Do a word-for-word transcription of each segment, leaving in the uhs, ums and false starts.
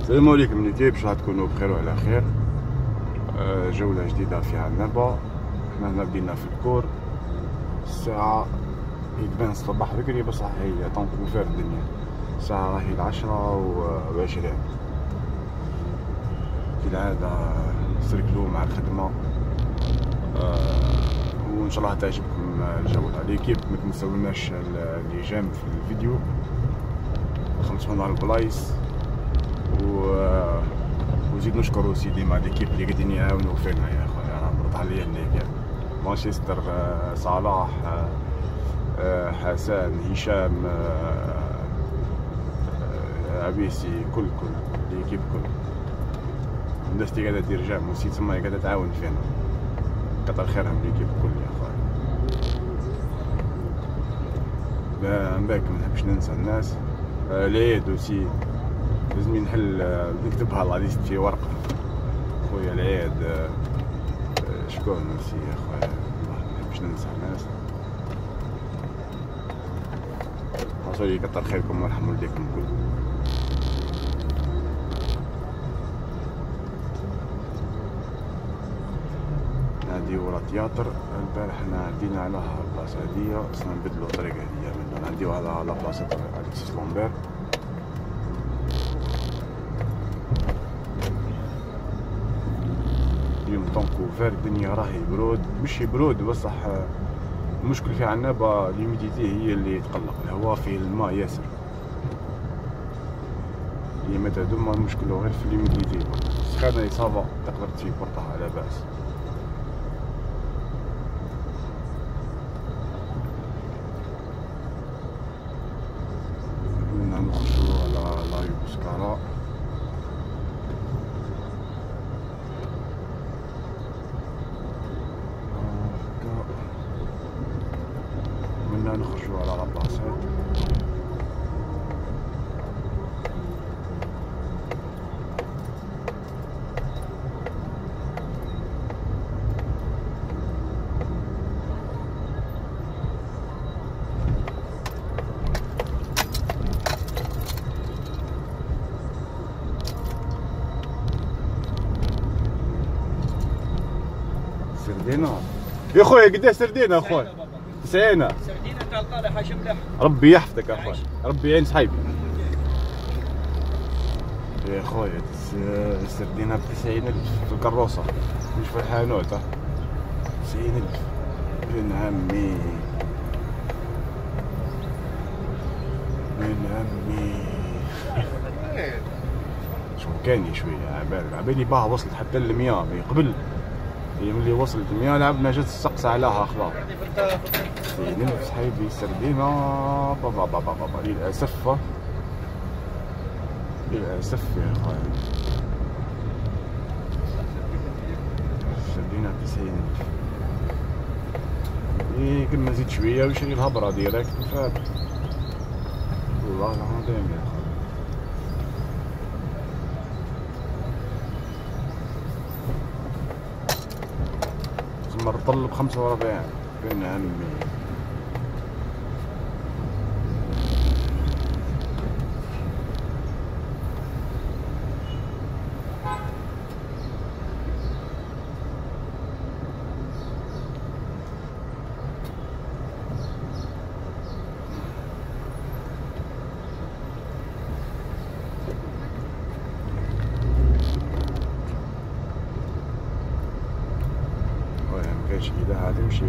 السلام عليكم ليكيب، باش تكونوا بخير وعلى خير. أه جولة جديدة في عنابة. حنا هنا بدينا في الكور، الساعة يتبان الصباح بكري بصح هي طونكوفير الدنيا. الساعة راهي العشرة وعشرين. كالعادة نسركلو مع الخدمة، أه وإن شاء الله تعجبكم الجولة. ليكيب متنساوناش اللي جام في الفيديو، خمسونا على البلايص، و وزيد نشكرو سيدي مع ليكيب اللي قاعدين يعاونوا فينا يا خويا. راه مرض عليا الليل، مانشستر، صلاح، حسن، هشام، عبيسي، كل كل ليكيب كل الناس اللي قاعده دير جام وسيت تما قاعده تعاون فينا. كتر خيرهم ليكيب كل يا خويا. من بالك ما نحبش ننسى الناس. العيد وسي لازم نحل نكتبها الله ليست في ورقة. خويا العيد شكون نسي يا خويا، ما نحبش ننسى الناس. حصولي كتر خيركم ويرحم والديكم الكل. هادي ورا تياتر. البارح حنا عدينا على البلاصة هاديا، خصنا نبدلو الطريق هاديا من نعديو على بلاصة أليكسيس كومبير. اليوم طونكوفير الدنيا راهي برود، مش برود بصح المشكل في عنابة ليميديتي هي اللي تقلق. الهواء فيه الماء ياسر، هي متى دوما المشكل غير في ليميديتي. السخانة إصابة تقدر تيبورطها على بأس. قلنا نخرجو على لايو بوسكارا. نخرجوا على لابلاصات. سردينة يا خويا، قداش سردينة اخويا؟ تسعين. سردينة تلقى حاجة مليح. ربي يحفظك اخويا، ربي يعين صحيبي يا خويا. السردينة بتسعين ألف في الكروسة، مش في الحانوت. تسعين ألف من عمي، من عمي. شو كاني شوية عبالك، عبالي باه وصلت حتى المية قبل. هي ملي وصلت المية لعبنا جات السقس عليها خلاص. تسعين ألف صحيبي السردينة. بابا بابا بابا للأسف للأسف يا خويا. السردينة تسعين ألف. إيه كنا نزيد شوية ونشري الهبرة ديريكت وفات. والله العظيم يا خويا. ثم نطلب خمسة وربعين بين عمي. مكانش كدا هتمشي.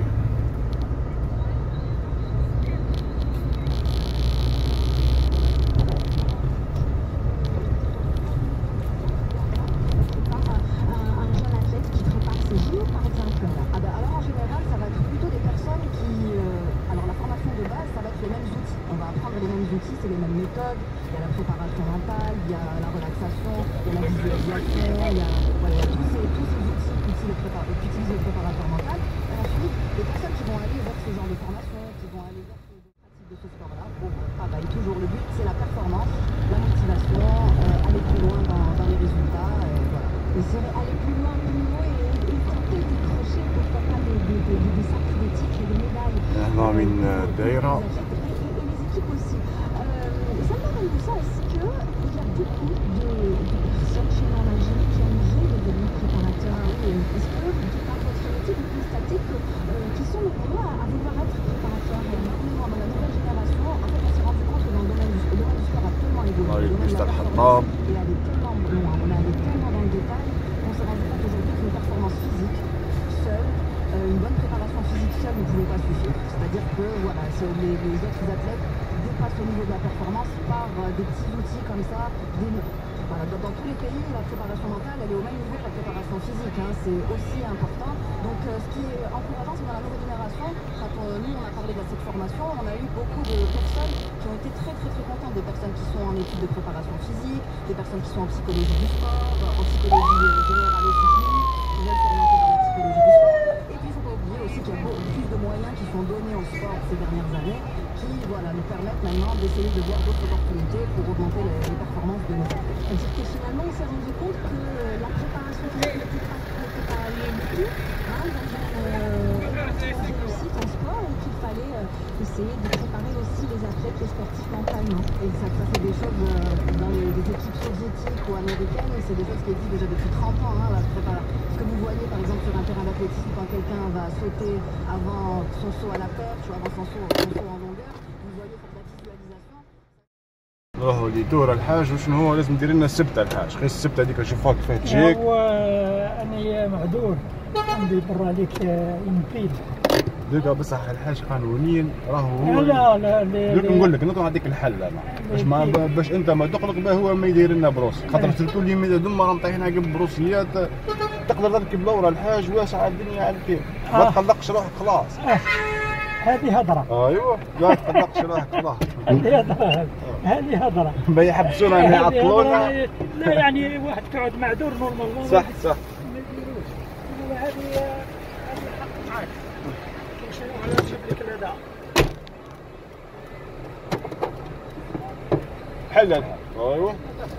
C'est les mêmes méthodes, il y a la préparation mentale, il y a la relaxation, il y a la visualisation, il y a, voilà, il y a tous, ces, tous ces outils qu'utilise le préparateur mental. Et ensuite, les personnes qui vont aller vers ce genre de formation, qui vont aller vers ce pratique de ce sport-là, pour travailler toujours. Le but, c'est la performance, la motivation, euh, aller plus loin dans, dans les résultats. Et voilà. Et c'est aller plus loin, plus loin et, et tenter de décrocher pourquoi pas des, des, des, des sacs athlétiques et des médailles. Non, mais une daïra. Et les équipes aussi. Euh, ça me demande ça, est-ce qu'il y a beaucoup de, de chez Normagie qui a une jeune de préparateur. Est-ce que, par votre métier, vous constatez que, euh, qu'ils sont nombreux à, à vouloir être préparateurs? Malheureusement, dans la nouvelle génération, en fait, on s'est rendu compte que dans le domaine du, le domaine du sport a tellement évolué. Le domaine de la performance est allé tellement loin, on est allé tellement dans le détail, on s'est rendu compte aujourd'hui qu'une performance physique seule, euh, une bonne préparation physique seule ne pouvait pas suffire. C'est-à-dire que voilà, les, les autres athlètes dépassent au niveau de la performance par euh, des petits outils comme ça. Des, voilà, dans, dans tous les pays, la préparation mentale, elle est au même niveau que la préparation physique. Hein, c'est aussi important. Donc, euh, ce qui est encourageant, c'est que dans la nouvelle génération, quand on, nous, on a parlé de cette formation, on a eu beaucoup de personnes qui ont été très, très, très contentes. Des personnes qui sont en études de préparation physique, des personnes qui sont en psychologie du sport, en psychologie générale aussi clinique, qui veulent s'orienter dans la psychologie du sport. Et puis, il ne faut pas oublier aussi qu'il y a beaucoup plus de moyens qui sont donnés au sport ces dernières années, qui voilà, nous permettent maintenant d'essayer de voir d'autres opportunités pour augmenter les, les performances de nos athlètes. C'est-à-dire que finalement, on s'est rendu compte que la préparation physique n'était pas, n'était pas allée du tout hein, dans une euh, réussite en sport et qu'il fallait euh, essayer de préparer aussi les athlètes, les sportifs mentalement. Et ça, ça c'est des choses euh, dans les, les équipes soviétiques ou américaines, c'est des choses qui existent déjà depuis trente ans. Hein, la préparation. Ce que vous voyez par exemple sur un terrain d'athlétisme quand quelqu'un va sauter avant son saut à la perche ou avant son saut, son saut en longueur, vous voyez cette la visualisation. راهو اللي دور الحاج وشنو هو لازم دير لنا السبته الحاج، غير السبته هذيك نشوفوها كيفاه تجيك. هو انا معذور عندي برا عليك يمكيد. دوكا بصح الحاج قانونيا راهو هو. لا لا لا دوك نقول لك نعطيك نعطيك الحل انا باش ما باش انت ما تقلق به هو ما يدير لنا بروس، خاطر تقول لي ميدا دم راهم طايحين قبل بروسيات تقدر تركب لورا الحاج واسعه الدنيا على الكيف، ما تقلقش روحك خلاص. هذه هضره. ايوه لا تقلقش روحك خلاص. هذه هضره هذه هضره. ما يحبسونا يعطلونا. لا يعني واحد كيقعد معذور نورمالمون. صح صح. ما يديروش. هذه هذه الحق معاك. شنو على نجيب لك الهداء. حل الحال. ايوه.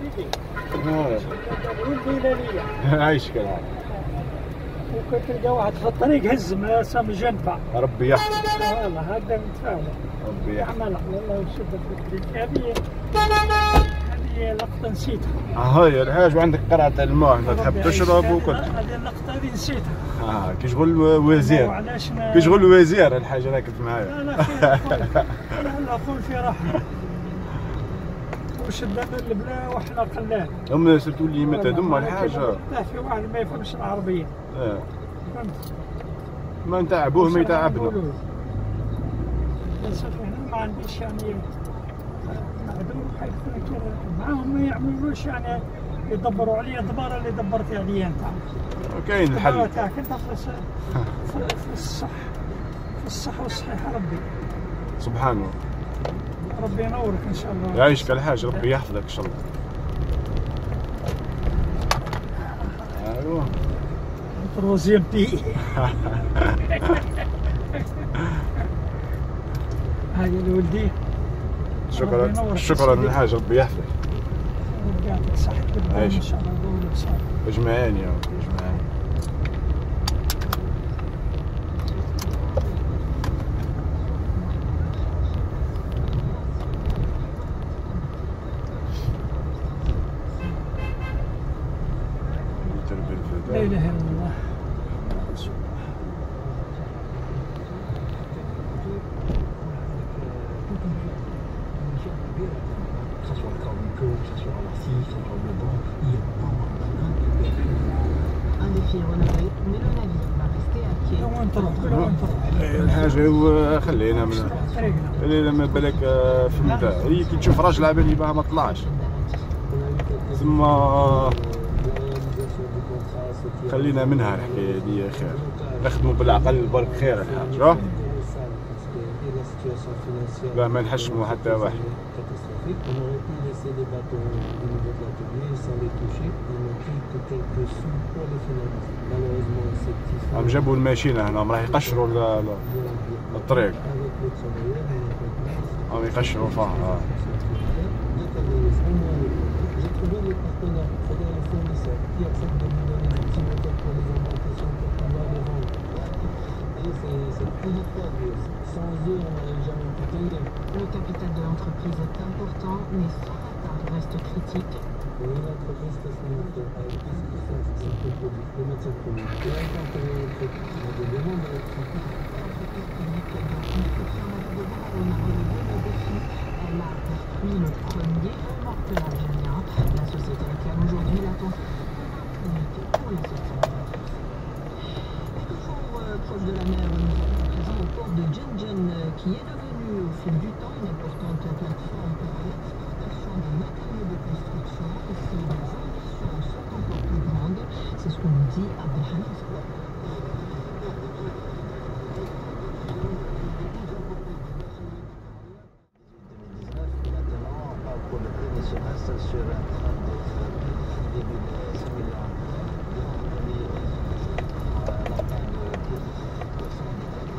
عايشك الحال. وكنت تلقى واحد في الطريق هز ما سام جنبه. ربي يحفظك. والله هكذا نتفاهموا. ربي يحفظك. والله وشدت في الطريق. هذه هذه لقطة نسيتها. هاي الحاج وعندك قرعة الماء انت تحب تشرب وكل. هذه اللقطة هذه نسيتها. اه كي شغل وزير. كي شغل وزير الحاج راكب معايا. لا لا خير. لا لا قول في راحة. وشدنا البلا وحنا قلال. هم سرتوا لي متى دم الحاجة. لا في واحد ما يفهمش العربية. اه. فهمت. ما نتعبوه ما يتعبنا. للأسف هنا ما عنديش يعني معذور حيث معاهم ما يعملوش يعني يدبروا علي الدبارة اللي دبرتي عليا انت. كاين الحل. الدبارة تاعك انت في الصح في الصح والصحيح ربي. سبحانه. ربي ينورك ان شاء الله. يعيشك الحاج ربي يحفظك ان شاء الله. ايوه. تروزيام بي. هاي لولدي. شكرا شكرا للحاج ربي يحفظك. ربي يعطيك صحة عايش ان شاء الله. دولة بصحة. اجمعين يا ربي اجمعين. لا اله الا الله. Un défi relevé, mais le navire va rester à pied. وين تروح؟ وين تروح؟ الحاجة هو خلينا من خلينا ما بالك في المتاع هي كي تشوف راجل على بالي بها ما طلعش ثم خلينا منها الحكاية دي خير نخدموا بالعقل برك خير الحاج لا ما نحشموا حتى واحد. هم جابوا الماشينة هنا راح يقشروا الطريق هم يقشروا فيها. Le capital de l'entreprise est important, mais son retard reste critique. Le premier mortel algérien. La société réclame aujourd'hui l'attention pour les sorties. Toujours euh, proche de la mer, nous sommes présents au port de Djenjen, qui est devenu au fil du temps une importante plateforme pour l'exportation de matériaux de construction. Ici, les ambitions sont encore plus grandes. C'est ce que nous dit Abdelhamid. Sur un train de début de six millions à la fin de soixante.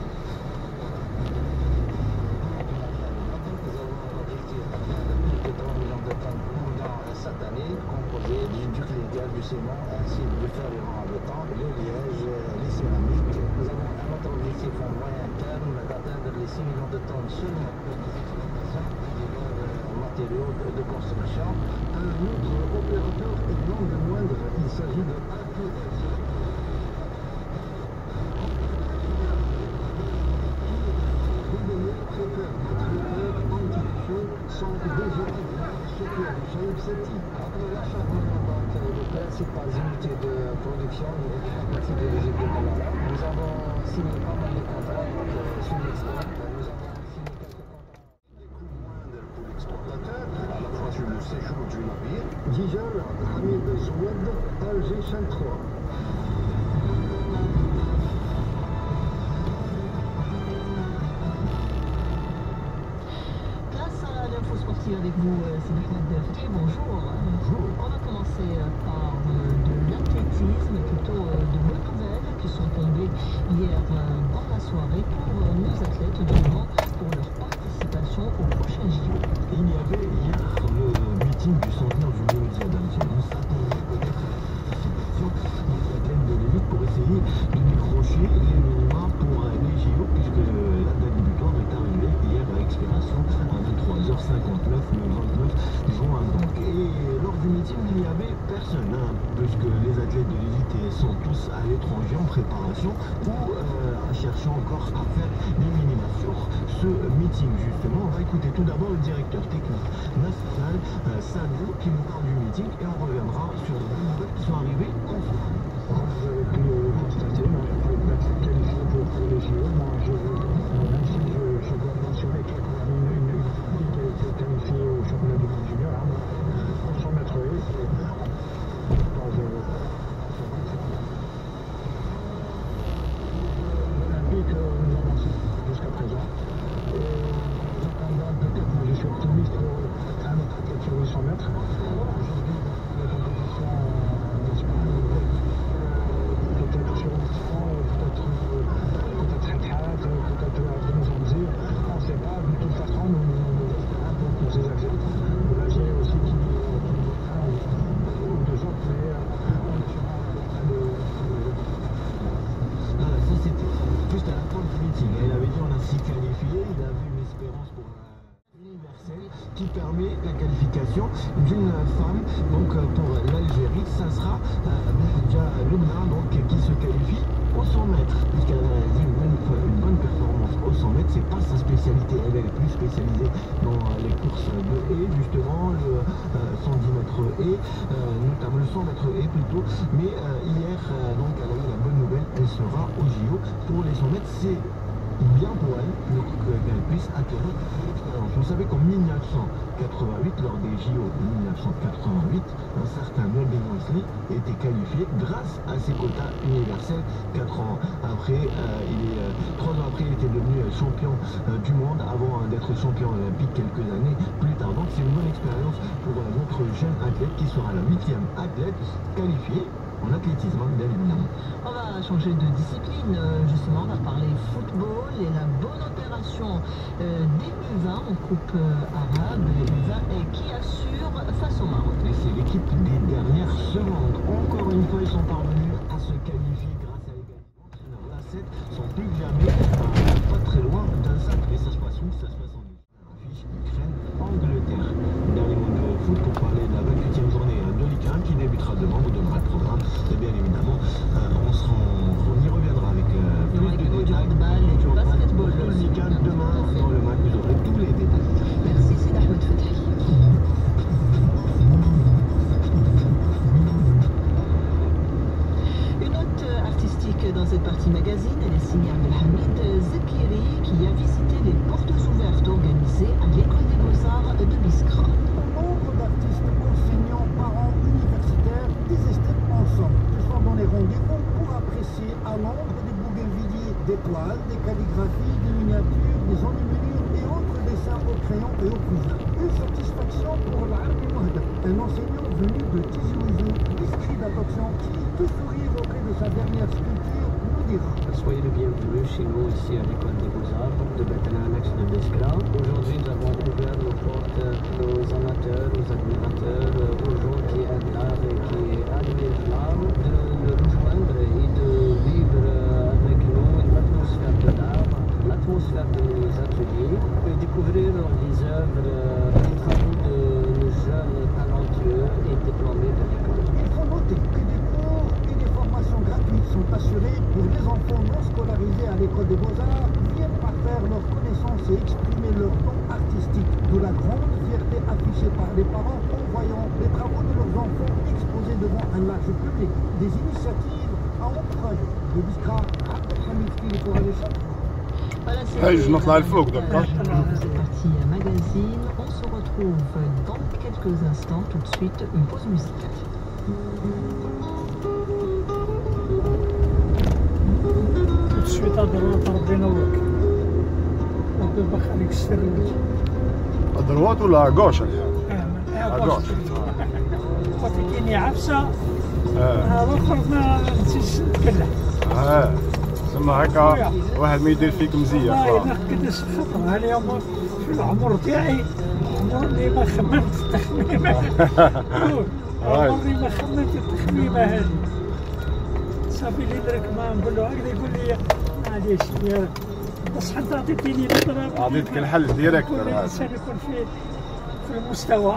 Nous avons un objectif de plus de trois millions de tonnes dans cette année, composé du duc légal, du ciment, ainsi que du fer en béton, le liège, les céramiques. Nous avons un autre objectif à moyen terme d'atteindre les six millions de tonnes seulement pour les exploitations des matériaux de construction. Notre opérateur est non le moindre, il s'agit de A P S. Les données préfèrent notre anti-feu sont déjà surtout à Chahib Seti. Après l'acharnement donc les principales unités de production et de capacité des équipes de la lame, nous avons signé pas mal de contrats sur l'export. Nous avons signé quelques contrats. Des coûts moindres pour l'exportateur, à la fois sur le séjour du navire. Dijon, Hamid Zoued, Alger trois. Place à l'info sportive avec vous, c'est Ahmed Fatih, bonjour. Bonjour. On va commencer par de l'athlétisme, plutôt de bonnes nouvelles qui sont tombées hier dans la soirée pour nos athlètes, notamment pour leur participation au prochain J O. Il y avait hier le meeting du centenaire du Méridien d'Alger. On s'attendait peut-être à la participation des athlètes de l'élite pour essayer de décrocher les minima pour les J O, puisque la date butoir est arrivée hier à expiration à vingt-trois heures cinquante-neuf le vingt-neuf juin. Donc. Et lors du meeting, il n'y avait personne, hein, puisque les athlètes de l'élite sont tous à l'étranger en préparation ou euh, cherchant encore à faire des minima sur ce meeting. Justement, on va écouter tout d'abord le directeur technique national, euh, Sadou, qui nous parle du meeting, et on reviendra sur les nouvelles qui sont arrivées en France. Comme vous avez pu le constater, on n'a pas eu de date qualifiée pour, pour les J O. Moi, je, même si je, je dois mentionner qu'il y a quand même une, une, une fille qui a été qualifiée au championnat du monde junior, hein, pour cent mètres haies. Dans le olympique, nous avançons jusqu'à présent. Et j'attends peut-être, mais je suis optimiste pour un autre athlète sur huit cents mètres. Aujourd'hui, la compétition peut-être sur l'instant, peut-être peut-être Hadhad, peut-être Abdel Zamzir, on ne sait pas. De toute façon, nous nous espérons pour ces athlètes. Là, j'ai aussi qui un ou deux autres, mais on assurera le. Voilà, ça c'était juste à la fin du meeting. Il avait dit on a six qualifiés, il avait une espérance pour universel qui permet la qualification d'une femme donc pour l'Algérie. Ça sera Medja Lubna donc qui se qualifie au cent mètres, puisqu'elle a réalisé une bonne, une bonne performance au cent mètres. C'est pas sa spécialité, elle est plus spécialisée dans les courses de haies, justement le euh, cent dix mètres haies, euh, notamment le cent mètres haies plutôt. Mais euh, hier euh, donc elle a eu la bonne nouvelle, elle sera au J O pour les cent mètres. C'est bien pour elle qu'elle puisse acquérir l'expérience. Vous savez qu'en mille neuf cent quatre-vingt-huit, lors des J O de mille neuf cent quatre-vingt-huit, un certain Melvin Wesley était qualifié grâce à ses quotas universels. Quatre ans après, euh, il est, euh, trois ans après, il était devenu champion euh, du monde avant euh, d'être champion olympique quelques années plus tard. Donc c'est une bonne expérience pour euh, notre jeune athlète qui sera la huitième athlète qualifiée en athlétisme, bien évidemment. On va changer de discipline, justement, on va parler football et la bonne opération euh, des U vingt en Coupe euh, arabe, les U vingt et qui assure face au Maroc. Et c'est l'équipe des dernières secondes. Encore une fois, ils sont parvenus à se qualifier grâce à l'égalisation. La sept sont plus que jamais euh, pas très loin d'un sacre. Et ça se passe où? Ça se passe en Ukraine, Angleterre. Dernier mot de foot pour parler de la vingt-huitième journée de contrat de membre, de bras de programme. Et bien évidemment, euh, on, sera, on y reviendra avec euh, plus de détails. Du handball et du basketball. Le week-end demain, dans le match, vous aurez tous les détails. Merci, c'est Ahmed Fethi. Une note artistique dans cette partie magazine, elle est signée Abdelhamid Zekiri qui a visité les portes ouvertes organisées à l'École des Beaux-Arts de Biskra. Nombre d'artistes, enseignants, parents, universitaires, des esthètes ensemble. Ils sont dans les rendez-vous pour apprécier à l'ombre des bougainvilliers, des toiles, des calligraphies, des miniatures, des enluminures et autres dessins au crayon et au cousin. Une satisfaction pour l'Arbi Mohda, un enseignant venu de Tizi Ouzou, discret d'attention, qui, tout sourire auprès de sa dernière sculpture, nous dira. Soyez le bienvenu chez nous ici à l'École des Beaux-Arts de Bethel-Annex de Biskra. Aujourd'hui, nous avons ouvert nos portes aux amateurs, aux admirateurs, aux gens qui aiment l'art et qui admirent l'art, de le rejoindre et de vivre avec nous l'atmosphère de l'art, l'atmosphère de nos ateliers, et découvrir les œuvres, les travaux de nos jeunes talentueux et diplômés de l'école. Il faut noter que des cours et des formations gratuites sont assurés pour les enfants non scolarisés à l'École des Beaux-Arts viennent parfaire leurs connaissances et exprimer leur don artistique, de la grande fierté affichée par les parents en voyant les travaux de leurs enfants exposés devant un large public. Des initiatives à encourager. De Biskra, Abdelhamid Fili pour aller chercher. Voilà, c'est Hey, je نطلع لفوق euh, d'accord. cette partie magazine. On se retrouve dans quelques instants. Tout de suite, une pause musicale. tout de suite هضروا ربي ينورك ربي يبارك عليك السر الدروات ولا غوش؟ غوش قلت كيني عفسه اه الاخر ما نسيتش نتكلم اه تسمى هكا واحد ما يدير فيك مزيه والله فا. الا قداش خطره اليوم في العمر تاعي عمر اللي ما خممت التخميمه عمري ما خممت التخميمه هذه صافي اللي درك ما نقول له هكذا يقول لي معليش يا بصح انت عطيتيني نظره عطيتك الحل ديريكت كل هذا. انسان يكون في في المستوى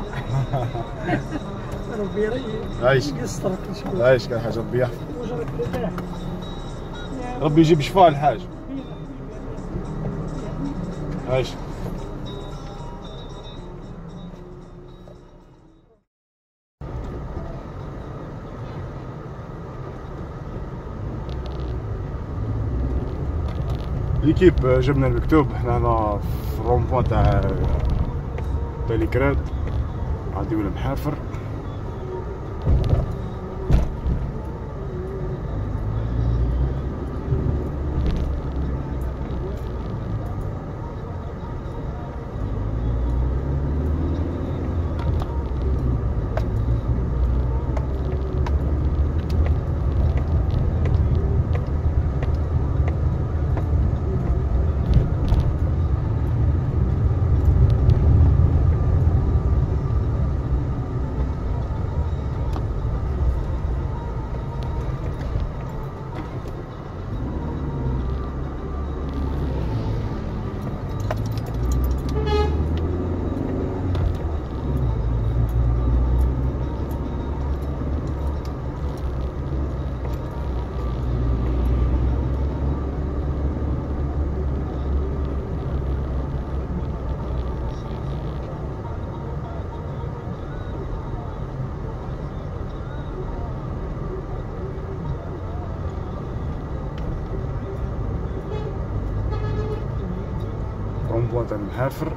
ربي عايش. يسترك ان شاء الله عايش كان حاجه ربي يحفظك. وجرك لله ربي يجيب شفاء الحاج. عايش. ليكيب جبنا المكتوب حنا هنا في الرومبوان تاع باليكراد غاديو لمحافر. رومبوان تاع المحافر.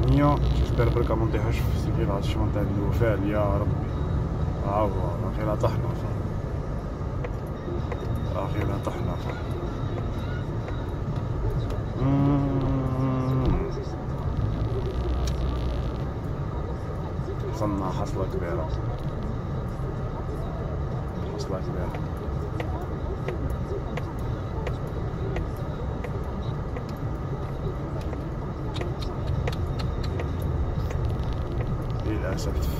النية. جيسبر برك ما نطيحوش في السيركيلاسيون تاع الوفال يا ربي. ها هو اخي لا طحنا اخي لا طحنا وصلنا حصلة كبيرة حصلة كبيرة. للأسف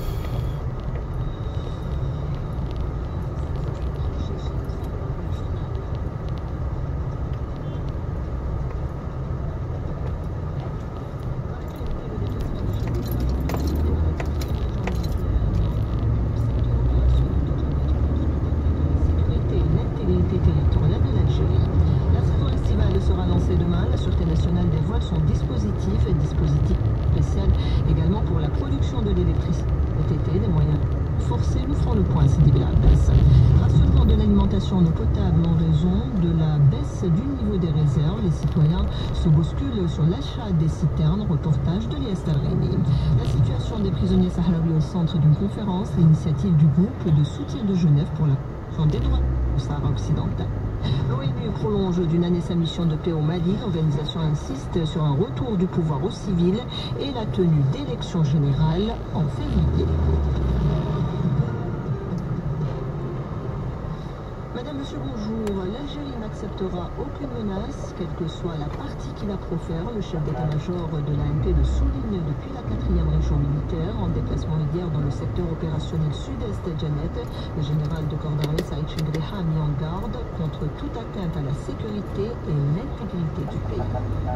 en eau potable en raison de la baisse du niveau des réserves. Les citoyens se bousculent sur l'achat des citernes. Reportage de Lies Targhini. La situation des prisonniers sahraouis au centre d'une conférence, l'initiative du groupe de soutien de Genève pour la protection des droits au Sahara occidental. L'ONU prolonge d'une année sa mission de paix au Mali. L'organisation insiste sur un retour du pouvoir aux civils et la tenue d'élections générales en février. Madame, Monsieur, bonjour. L'Algérie n'acceptera aucune menace, quelle que soit la partie qui la profère. Le chef d'état-major de l'A N P le souligne depuis la quatrième région militaire. En déplacement hier dans le secteur opérationnel sud-est Janet, le général de corps d'armée Saïd Chengriha a mis en garde contre toute atteinte à la sécurité et l'intégrité du pays.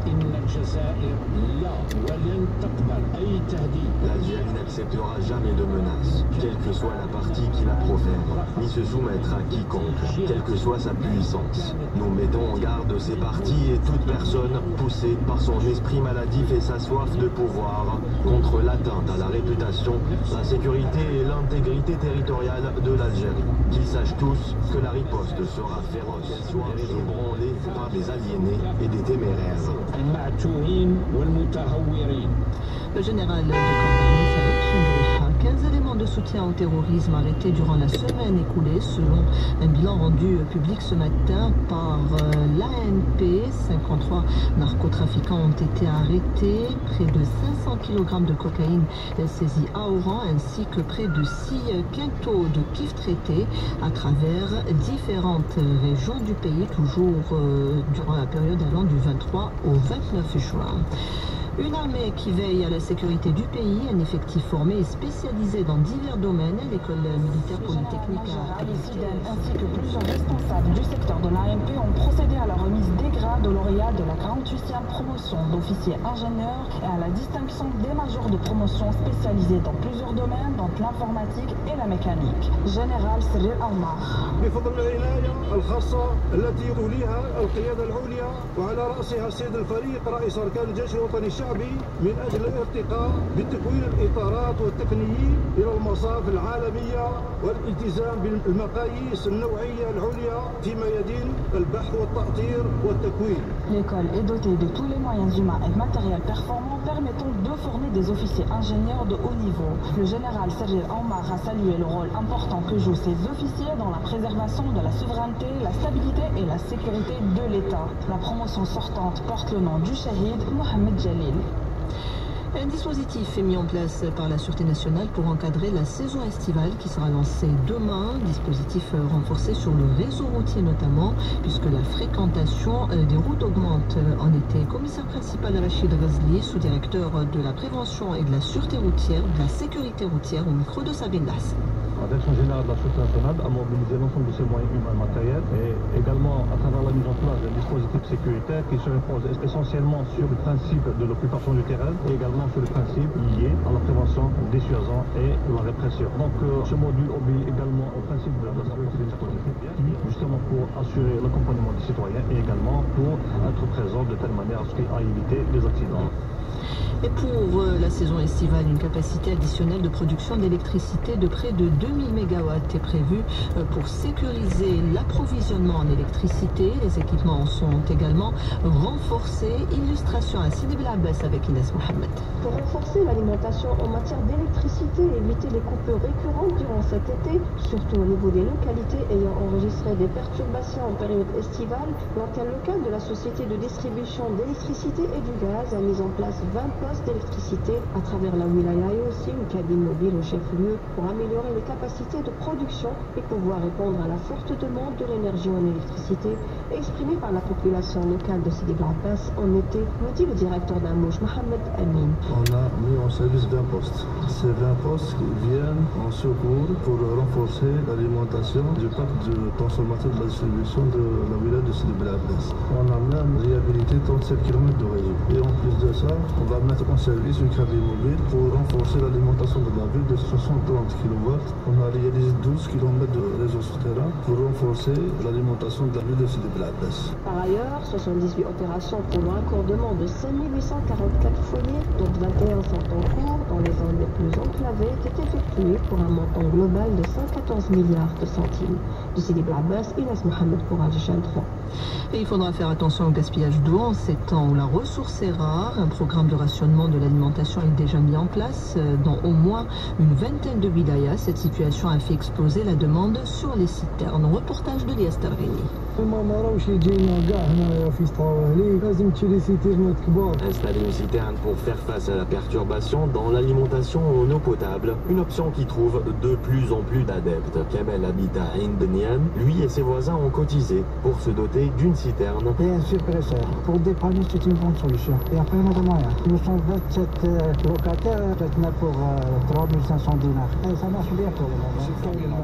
L'Algérie n'acceptera jamais de menace, quelle que soit la partie qui la profère, ni se soumettre à quiconque, quelle que soit sa puissance. Nous mettons en garde ces partis et toute personne poussée par son esprit maladif et sa soif de pouvoir contre l'atteinte à la réputation, la sécurité et l'intégrité territoriale de l'Algérie. Qu'ils sachent tous que la riposte sera féroce, soit ébranlée par des aliénés et des téméraires. Le général de corps d'armée Saïd Chengriha, quinze éléments de soutien au terrorisme arrêtés durant la semaine écoulée, selon un bilan rendu public ce matin par l'A N P. cinquante-trois narcotrafiquants ont été arrêtés, près de cinq cents kilogrammes de cocaïne saisis à Oran, ainsi que près de six quintaux de kif traités à travers différentes régions du pays, toujours euh, durant la période allant du vingt-trois au vingt-neuf juin. Une armée qui veille à la sécurité du pays, un effectif formé et spécialisé dans divers domaines, l'école militaire polytechnique à ainsi que plusieurs responsables du secteur de l'A N P ont procédé à la remise des grades aux lauréats de la quarante-huitième promotion d'officiers ingénieurs et à la distinction des majors de promotion spécialisés dans plusieurs domaines, dont l'informatique et la mécanique. Général Cyril Aoumar. من أجل الارتقاء بتكوين الإطارات والتقنيين إلى المصاف العالمية والالتزام بالمقاييس النوعية العليا في ميادين البحث والتأطير والتكوين. L'école est dotée de tous les moyens humains et matériels performants permettant de former des officiers ingénieurs de haut niveau. Le général Cyril Aoumar a salué le rôle important que jouent ces officiers dans la préservation de la souveraineté, la stabilité et la sécurité de l'État. La promotion sortante porte le nom du shahid Mohamed Jalil. Un dispositif est mis en place par la Sûreté nationale pour encadrer la saison estivale qui sera lancée demain. Dispositif renforcé sur le réseau routier notamment, puisque la fréquentation des routes augmente en été. Commissaire principal Rachid Ghazli, sous-directeur de la prévention et de la sûreté routière, de la sécurité routière, au micro de Sabine Lass. La Direction générale de la Sûreté nationale a mobilisé l'ensemble de ses moyens humains et matériels et également à travers la mise en place d'un dispositif sécuritaire qui se repose essentiellement sur le principe de l'occupation du terrain et également sur le principe lié à la prévention, dissuasion et la répression. Donc euh, ce module obéit également au principe de la sécurité des dispositifs, justement pour assurer l'accompagnement des citoyens et également pour être présent de telle manière à ce qu'il y ait éviter les accidents. Et pour euh, la saison estivale, une capacité additionnelle de production d'électricité de près de deux mille mégawatts est prévue euh, pour sécuriser l'approvisionnement en électricité. Les équipements sont également renforcés. Illustration à Sidi Belabès avec Inès Mohamed. Pour renforcer l'alimentation en matière d'électricité et éviter les coupures récurrentes durant cet été, surtout au niveau des localités ayant enregistré des perturbations en période estivale, l'antenne locale de la Société de distribution d'électricité et du gaz a mis en place vingt postes d'électricité à travers la wilaya et aussi une cabine mobile au chef-lieu pour améliorer les capacités de production et pouvoir répondre à la forte demande de l'énergie en électricité exprimée par la population locale de Sidi Belabès en été, nous dit le directeur d'Amouche, Mohamed Amin. On a mis en service vingt postes. Ces vingt postes viennent en secours pour renforcer l'alimentation du parc de transformateur de la distribution de la wilaya de Sidi Belabès. On a même réhabilité trente-sept kilomètres de réseau. Et en plus de ça, on va mettre en service une cabine mobile pour renforcer l'alimentation de la ville de soixante-trente kilowatts. On a réalisé douze kilomètres de réseau souterrain pour renforcer l'alimentation de la ville de Sidi Belabès. Par ailleurs, soixante-dix-huit opérations pour le raccordement de cinq mille huit cent quarante-quatre foyers, dont vingt et un sont en cours dans les zones les plus enclavées, étaient effectuées pour un montant global de cent quatorze milliards de centimes. De Sidi Belabès, Inès Mohamed pour Algérie trois. Et il faudra faire attention au gaspillage d'eau en ces temps où la ressource est rare. Un programme de rationnement de l'alimentation est déjà mis en place dans au moins une vingtaine de wilayas. Cette situation a fait exploser la demande sur les citernes. Reportage de Lias Targhini. Installer une citerne pour faire face à la perturbation dans l'alimentation en eau potable, une option qui trouve de plus en plus d'adeptes. Kamel habite à Ain Benian, lui et ses voisins ont cotisé pour se doter d'une citerne. Et un suppresseur. Pour dépanner, c'est une bonne solution. Et après, on a des moyens. Nous sommes vingt-sept euh, locataires, maintenant pour euh, trois mille cinq cents dinars. Et ça marche bien pour le moment.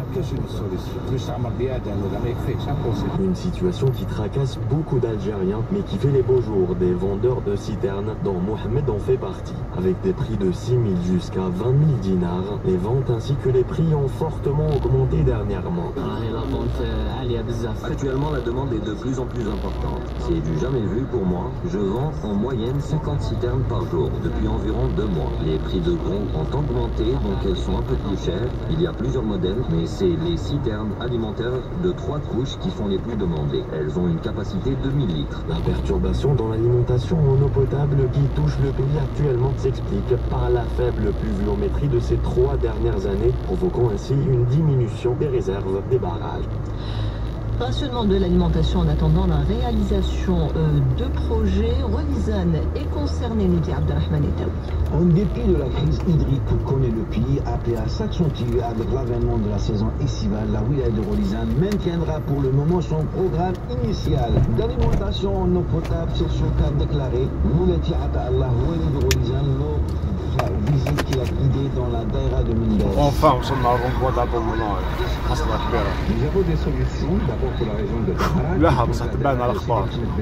Une situation qui tracasse beaucoup d'Algériens, mais qui fait les beaux jours des vendeurs de citernes, dont Mohamed en fait partie. Avec des prix de six mille jusqu'à vingt mille dinars, les ventes ainsi que les prix ont fortement augmenté dernièrement. Actuellement, la demande est de plus en plus importante. C'est du jamais vu pour moi. Je vends en moyenne cinquante citernes par jour depuis environ deux mois. Les prix de gros ont augmenté, donc elles sont un peu plus chères. Il y a plusieurs modèles, mais c'est les citernes alimentaires de trois couches qui sont les plus demandées. Elles ont une capacité de mille litres. La perturbation dans l'alimentation en eau potable qui touche le pays actuellement s'explique par la faible pluviométrie de ces trois dernières années, provoquant ainsi une diminution des réserves des barrages. Rationnement de l'alimentation en attendant la réalisation euh, de projets. Relisane est concerné, nous dit Abdelrahman Etaoui. En dépit de la crise hydrique que connaît le pays, appelée à s'accentuer avec l'avènement de la saison estivale, la wilaya de Relisane maintiendra pour le moment son programme initial d'alimentation en eau potable sur son cas déclaré. Moulati Ata Allah Wali de Relisane, visite qui a guidé dans la daïra de Mindas. Enfin, on s'en a rencontré d'abord maintenant. Nous avons des solutions, d'abord pour la région de Dahra. لا بصح تبان على الاخبار.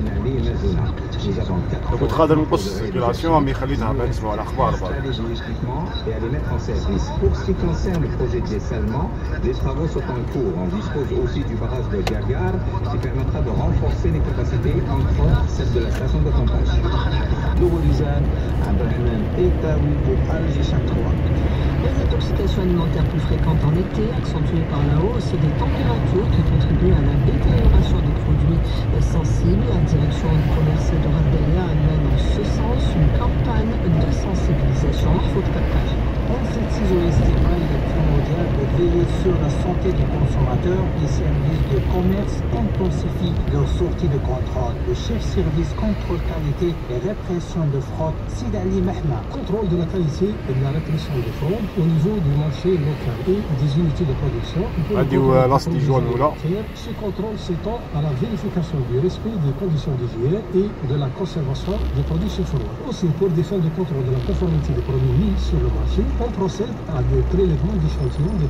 كنت غادر نقص السيركيلاسيون مي خليتها بان اسبوع على الاخبار et à les mettre en service. Pour ce qui concerne le projet de dessalement, les travaux sont en cours. On dispose aussi du barrage de Gagar qui permettra de renforcer les capacités, entre autres celles de la station de pompage. De Relisane, Abdelrahman Etaoui pour Algérie trois. Les intoxications alimentaires plus fréquentes en été, accentuées par la hausse des températures qui contribuent à la détérioration des produits sensibles. La direction du commerce de Rabdelia mène en ce sens une campagne de sensibilisation. Faute captage. En cette saison estivale, il est primordial de veiller sur la santé du consommateur. Les services de commerce intensifient leur sortie de contrôle. Le chef-service contrôle qualité et répression de fraude, Sidali Mahma. Contrôle de la qualité et de la répression de fraude au niveau du marché local et des unités de production. Ce contrôle s'étend à la vérification du respect des conditions d'hygiène et de la conservation des produits sur froid. Aussi, pour des fins de contrôle de la conformité des produits mis sur le marché, on procède à des prélèvements d'échantillons des produits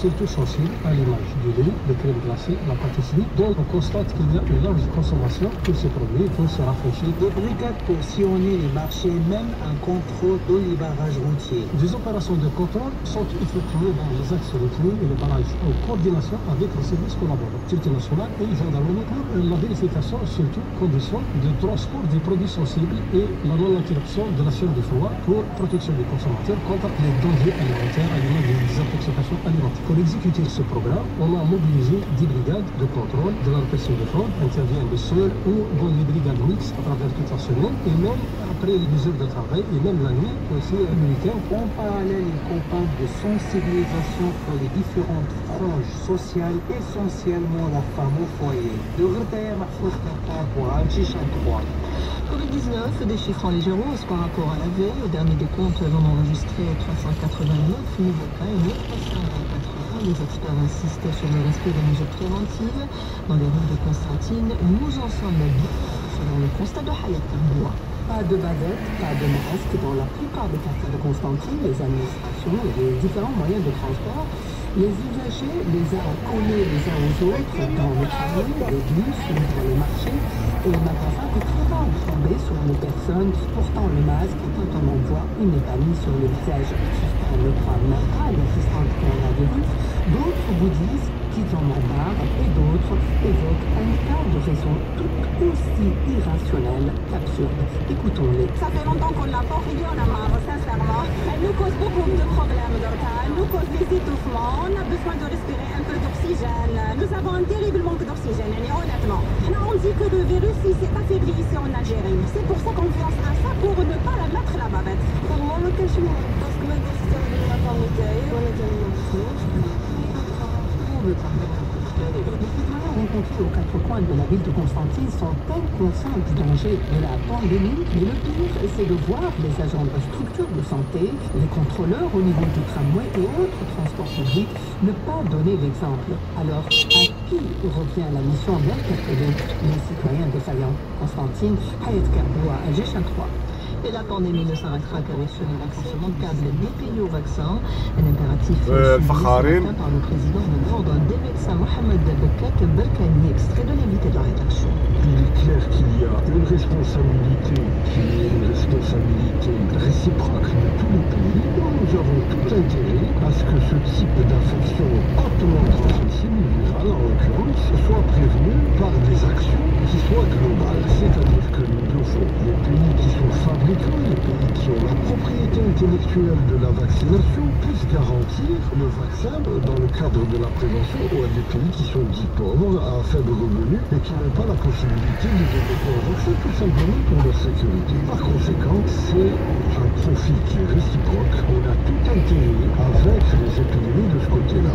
surtout sensibles à l'image du lait, de crème glacée, la pâtisserie, dont on constate qu'il y a une large consommation pour ces produits pour se rafraîchir. Des brigades pour sillonner les marchés, même un contrôle de barrage routier. Des opérations de contrôle sont effectuées dans les axes routiers et les barrages en coordination avec les services collaborants, sécurité nationale et gendarmerie, pour la vérification surtout conditions de transport des produits sensibles et la non-interruption de la chaîne de froid pour protection des consommateurs contre les dangers alimentaires à l'image des intoxications alimentaires. Pour exécuter ce programme, on a mobilisé des brigades de contrôle de la répression des fraudes, interviennent les seuls ou dans les brigades mixtes à travers toute la semaine et même après les heures de travail et même la nuit aussi le week-end. En parallèle, une campagne de sensibilisation pour les différentes franges sociales, essentiellement la femme au foyer. De Gherdaya, Mahfouz Kaka pour Al-Jishan trois. covid dix-neuf, des chiffres en légère hausse par rapport à la veille. Au dernier décompte, on a enregistré trois cent quatre-vingt-neuf nouveaux cas et mille trois cent vingt-quatre ans. Les experts insistent sur le respect des mesures préventives. Dans les rues de Constantine, nous en sommes bien, selon le constat de Hayat Bois. Pas de bavette, pas de masque dans la plupart des quartiers de Constantine, les administrations et les différents moyens de transport. Les usagers les ont collés les uns aux autres dans les tramways, les bus, dans les marchés et les magasins de très bas tombés sur les personnes portant le masque quand on en voit une étamine sur le visage. Certains ne croient même pas à l'existence du coronavirus, d'autres vous disent qu'ils en ont marre et d'autres évoquent un tas de raisons tout aussi irrationnelles qu'absurdes. Écoutons-les. Ça fait longtemps qu'on l'a pas réduit, on a marre, sincèrement. Elle nous cause beaucoup de problèmes, Dorta. Elle nous cause des étouffements. On a besoin de respirer un peu d'oxygène. Nous avons un terrible manque d'oxygène, honnêtement. On dit que le virus s'est affaibli ici en Algérie. C'est pour ça qu'on lance un sac pour ne pas la mettre la bavette. Pour moi, le cachemire, parce que ma question de la maternité, on est Les citoyens rencontrés aux quatre coins de la ville de Constantine sont inconscients du danger de la pandémie, mais le pire, c'est de voir les agents de structures de santé, les contrôleurs au niveau du tramway et autres transports publics ne pas donner l'exemple. Alors, à qui revient la mission d'interpeller les citoyens défaillants? Constantine, Hayat Karboua, Al-Jishan trois. Et la pandémie ne s'arrêtera qu'avec ce renforcement câble des pays au vaccin. Un impératif suivi par le président de l'ordre des médecins Mohamed Bekat Belkani, extrait de l'invité de la rédaction. Il est clair qu'il y a une responsabilité qui est une responsabilité réciproque de tous les pays. Nous avons tout intérêt à ce que ce type d'infection hautement transmissible, virale en l'occurrence, soit prévenu par des actions qui soient globales. C'est-à-dire que nous devons, les pays qui sont fabricants, les pays qui ont la propriété intellectuelle de la vaccination, puissent garantir le vaccin dans le cadre de la prévention ou à des pays qui sont dits pauvres, à faible revenu et qui n'ont pas la possibilité de développer un vaccin tout simplement pour leur sécurité. Par conséquent, c'est un profit qui est réciproque. On a tout intérêt à vaincre les épidémies de ce côté-là.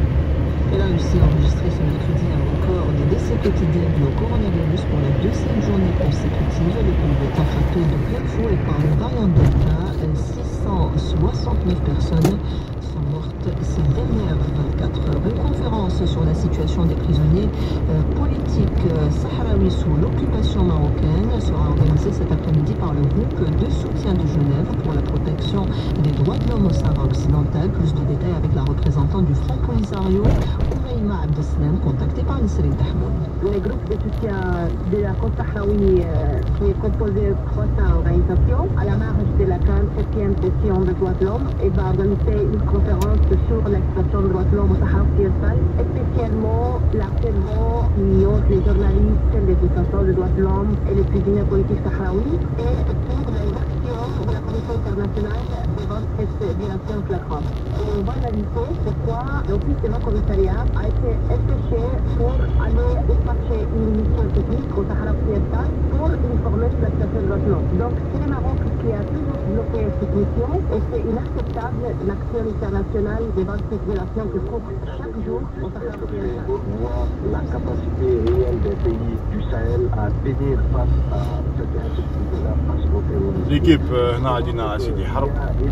Elle a réussi à enregistrer ce mercredi un record des décès quotidiens dus au coronavirus pour la deuxième journée consécutive. Le pays est frappé de plein fouet par le variant Delta. six cent soixante-neuf personnes sont mortes ces dernières vingt-quatre heures. Une conférence sur la situation des prisonniers euh, politiques euh, sahraouis sous l'occupation marocaine sera organisée cet après-midi par le groupe de soutien de Genève pour la protection des droits de l'homme au Sahara occidental. Plus de détails avec la représentante du Front Polisario, Oumaïma Abdeslam, contactée par Nisrine Tahmoun. Le groupe de soutien de la côte sahraoui euh, qui est composé de trois cents organisations à la marge de la quarante-septième session des droits de l'homme et va organiser une conférence sur l'expression des droits de l'homme au Sahara occidental, et spécialement l'harcèlement qui hausse les journalistes, les défenseurs des droits de l'homme et les prisonniers politiques sahraouis, et pour l'action de la Commission internationale devant cette violation flagrante. On va analyser pourquoi l'office de notre commissariat a été empêché pour aller dispatcher une mission technique au Sahara occidental pour informer sur la situation de droits de l'homme. Donc c'est le Maroc qui a toujours bloqué cette mission et c'est inacceptable l'action internationale devant cette violation qui coupe chaque jour au Sahara occidental. La capacité réelle des pays du Sahel à tenir face à cette insécurité-là face au terrorisme. ليكيب هنا عندنا سيدي حرب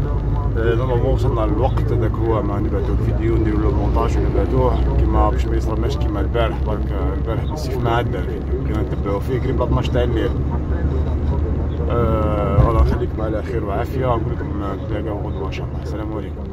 لما ما وصلنا للوقت هذاك هو ما نبعثوا الفيديو نديروا له مونتاج ونبعثوه كيما باش ما يصرناش كيما البارح برك البارح بالسيف ما عدى الفيديو كنا نتبعوا فيه قريب اثناش تاع الليل. الله يخليكم على خير وعافيه ونقول لكم نتلاقاو غدوه ان شاء الله. السلام عليكم.